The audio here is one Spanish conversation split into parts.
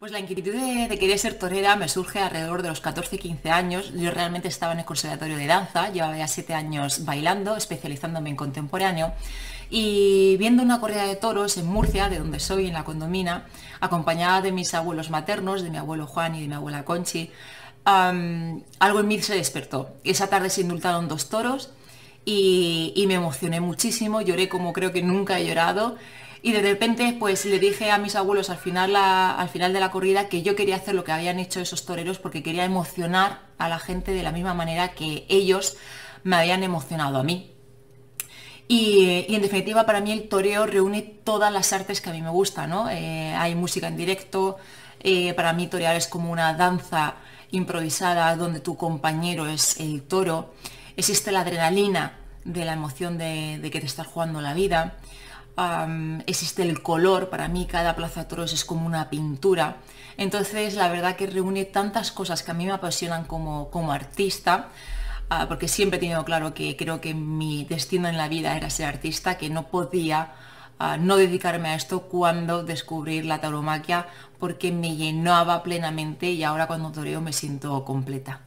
Pues la inquietud de querer ser torera me surge alrededor de los 14-15 años. Yo realmente estaba en el conservatorio de danza, llevaba ya 7 años bailando, especializándome en contemporáneo, y viendo una corrida de toros en Murcia, de donde soy, en la Condomina, acompañada de mis abuelos maternos, de mi abuelo Juan y de mi abuela Conchi, algo en mí se despertó. Esa tarde se indultaron 2 toros y me emocioné muchísimo, lloré como creo que nunca he llorado. Y de repente pues le dije a mis abuelos al final de la corrida que yo quería hacer lo que habían hecho esos toreros porque quería emocionar a la gente de la misma manera que ellos me habían emocionado a mí. Y en definitiva para mí el toreo reúne todas las artes que a mí me gustan, ¿no? Hay música en directo, para mí torear es como una danza improvisada donde tu compañero es el toro, existe la adrenalina de la emoción de que te estás jugando la vida. Existe el color, para mí cada plaza de toros es como una pintura. Entonces la verdad que reúne tantas cosas que a mí me apasionan como artista, porque siempre he tenido claro que creo que mi destino en la vida era ser artista, que no podía no dedicarme a esto cuando descubrí la tauromaquia, porque me llenaba plenamente y ahora cuando toreo me siento completa.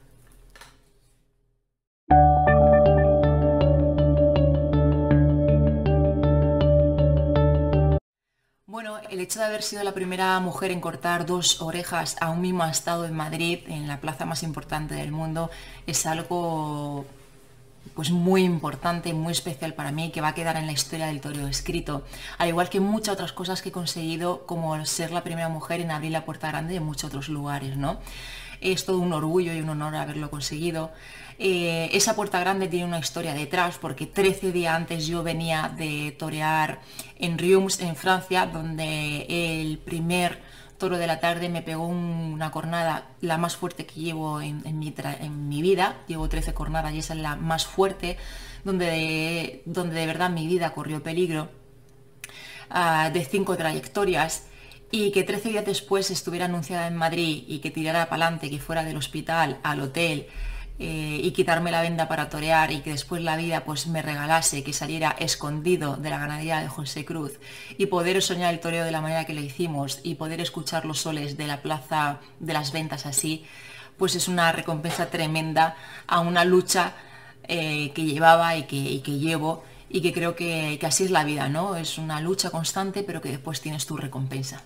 Bueno, el hecho de haber sido la primera mujer en cortar 2 orejas a un mismo estado en Madrid, en la plaza más importante del mundo, es algo pues muy importante, muy especial para mí, que va a quedar en la historia del toreo escrito, al igual que muchas otras cosas que he conseguido, como ser la primera mujer en abrir la puerta grande en muchos otros lugares, ¿no? Es todo un orgullo y un honor haberlo conseguido. Esa puerta grande tiene una historia detrás, porque 13 días antes yo venía de torear en Riums, en Francia, donde el primer toro de la tarde me pegó una cornada, la más fuerte que llevo en mi vida. Llevo 13 cornadas y esa es la más fuerte, donde de verdad mi vida corrió peligro, de 5 trayectorias. Y que 13 días después estuviera anunciada en Madrid y que tirara para adelante, que fuera del hospital al hotel, y quitarme la venda para torear, y que después la vida pues me regalase que saliera escondido de la ganadería de José Cruz y poder soñar el toreo de la manera que lo hicimos y poder escuchar los soles de la plaza de las ventas así, pues es una recompensa tremenda a una lucha que llevaba y que llevo, y que creo que así es la vida, ¿no? Es una lucha constante, pero que después tienes tu recompensa.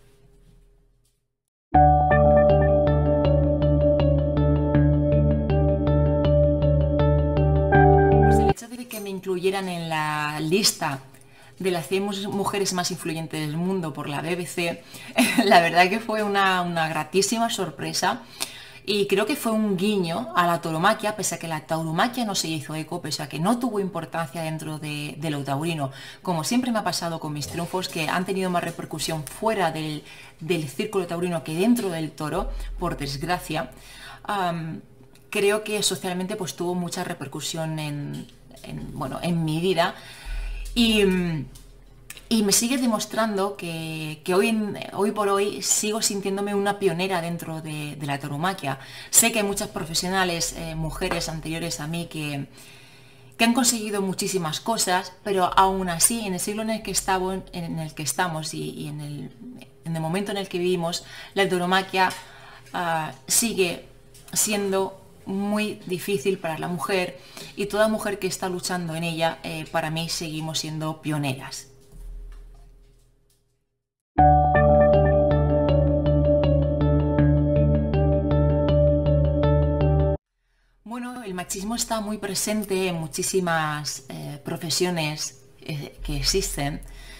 Pues el hecho de que me incluyeran en la lista de las 100 mujeres más influyentes del mundo por la BBC, la verdad que fue una gratísima sorpresa, y creo que fue un guiño a la tauromaquia, pese a que la tauromaquia no se hizo eco, pese a que no tuvo importancia dentro de lo taurino, como siempre me ha pasado con mis triunfos, que han tenido más repercusión fuera del círculo taurino que dentro del toro, por desgracia. Creo que socialmente pues tuvo mucha repercusión bueno, en mi vida, y, y me sigue demostrando que hoy por hoy sigo sintiéndome una pionera dentro de la tauromaquia. Sé que hay muchas profesionales, mujeres anteriores a mí, que han conseguido muchísimas cosas, pero aún así, en el siglo en el que estamos y en el momento en el que vivimos, la tauromaquia sigue siendo muy difícil para la mujer, y toda mujer que está luchando en ella, para mí seguimos siendo pioneras. Bueno, el machismo está muy presente en muchísimas profesiones que existen.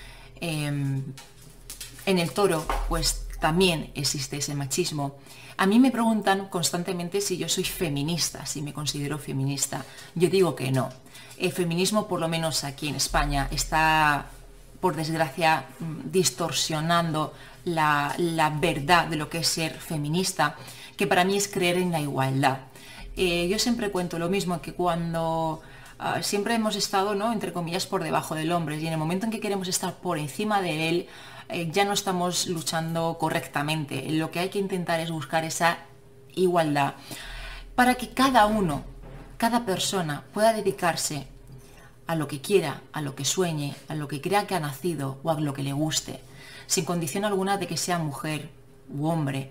En el toro, pues también existe ese machismo. A mí me preguntan constantemente si yo soy feminista, si me considero feminista. Yo digo que no. El feminismo, por lo menos aquí en España, está, por desgracia, distorsionando la verdad de lo que es ser feminista, que para mí es creer en la igualdad. Yo siempre cuento lo mismo, que cuando siempre hemos estado, ¿no?, entre comillas, por debajo del hombre, y en el momento en que queremos estar por encima de él, ya no estamos luchando correctamente. Lo que hay que intentar es buscar esa igualdad para que cada uno, cada persona pueda dedicarse a lo que quiera, a lo que sueñe, a lo que crea que ha nacido o a lo que le guste, sin condición alguna de que sea mujer u hombre,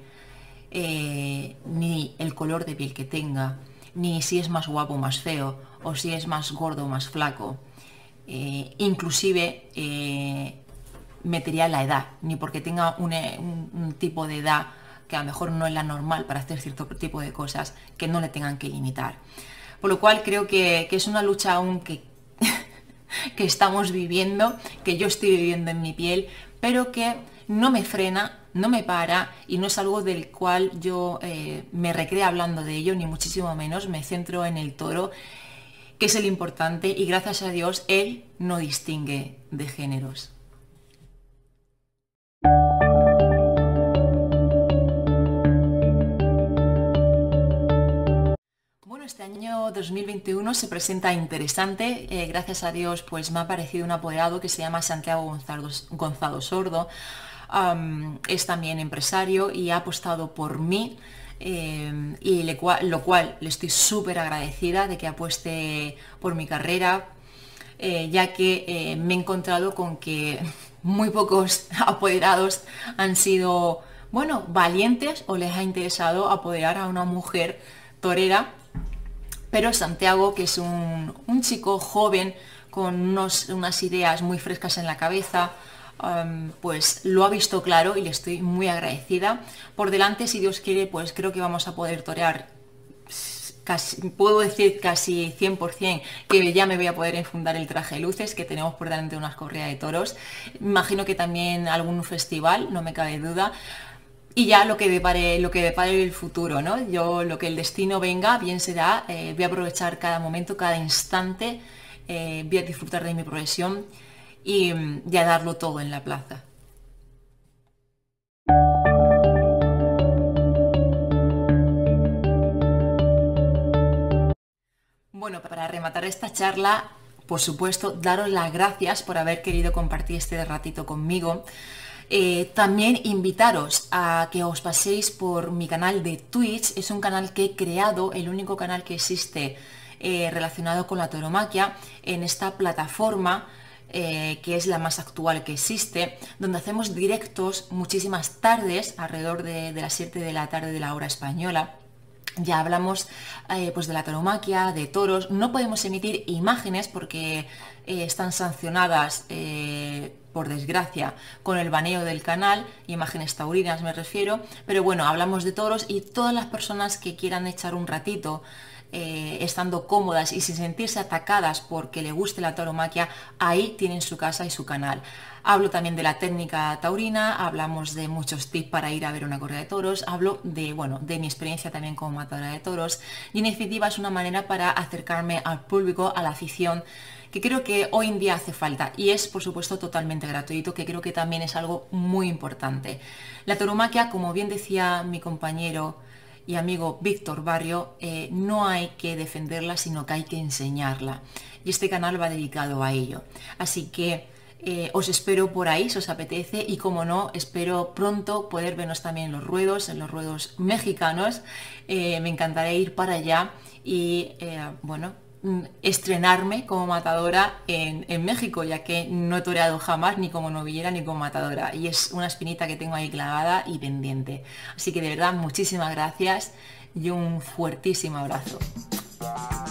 ni el color de piel que tenga, ni si es más guapo o más feo, o si es más gordo o más flaco. Inclusive metería la edad, ni porque tenga un tipo de edad que a lo mejor no es la normal para hacer cierto tipo de cosas, que no le tengan que limitar. Por lo cual creo que es una lucha aún que estamos viviendo, que yo estoy viviendo en mi piel, pero que no me frena, no me para y no es algo del cual yo me recreo hablando de ello, ni muchísimo menos. Me centro en el toro, que es el importante, y gracias a Dios él no distingue de géneros. Bueno, este año 2021 se presenta interesante. Gracias a Dios pues me ha aparecido un apoderado que se llama Santiago Gonzalo Sordo. Es también empresario y ha apostado por mí, y lo cual le estoy súper agradecida de que apueste por mi carrera, ya que me he encontrado con que muy pocos apoderados han sido, bueno, valientes o les ha interesado apoderar a una mujer torera. Pero Santiago, que es un chico joven con unas ideas muy frescas en la cabeza, pues lo ha visto claro y le estoy muy agradecida. Por delante, si Dios quiere, pues creo que vamos a poder torear, casi, puedo decir casi 100%, que ya me voy a poder enfundar el traje de luces, que tenemos por delante unas corridas de toros. Imagino que también algún festival, no me cabe duda. Y ya lo que depare el futuro, ¿no? Yo, lo que el destino venga, bien será. Voy a aprovechar cada momento, cada instante, voy a disfrutar de mi profesión y a darlo todo en la plaza. Bueno, para rematar esta charla, por supuesto, daros las gracias por haber querido compartir este ratito conmigo. También invitaros a que os paséis por mi canal de Twitch. Es un canal que he creado, el único canal que existe relacionado con la tauromaquia en esta plataforma, que es la más actual que existe, donde hacemos directos muchísimas tardes, alrededor de las 7 de la tarde de la hora española. Ya hablamos pues de la tauromaquia, de toros. No podemos emitir imágenes porque están sancionadas, por desgracia, con el baneo del canal, imágenes taurinas me refiero, pero bueno, hablamos de toros y todas las personas que quieran echar un ratito estando cómodas y sin sentirse atacadas porque le guste la tauromaquia, ahí tienen su casa y su canal. Hablo también de la técnica taurina, hablamos de muchos tips para ir a ver una corrida de toros, hablo de, bueno, de mi experiencia también como matadora de toros, y en definitiva es una manera para acercarme al público, a la afición, que creo que hoy en día hace falta, y es por supuesto totalmente gratuito, que creo que también es algo muy importante. La tauromaquia, como bien decía mi compañero y amigo Víctor Barrio, no hay que defenderla, sino que hay que enseñarla, y este canal va dedicado a ello. Así que os espero por ahí si os apetece, y como no, espero pronto poder vernos también en los ruedos mexicanos. Me encantaría ir para allá y bueno, estrenarme como matadora en México, ya que no he toreado jamás ni como novillera ni como matadora, y es una espinita que tengo ahí clavada y pendiente. Así que de verdad muchísimas gracias y un fuertísimo abrazo.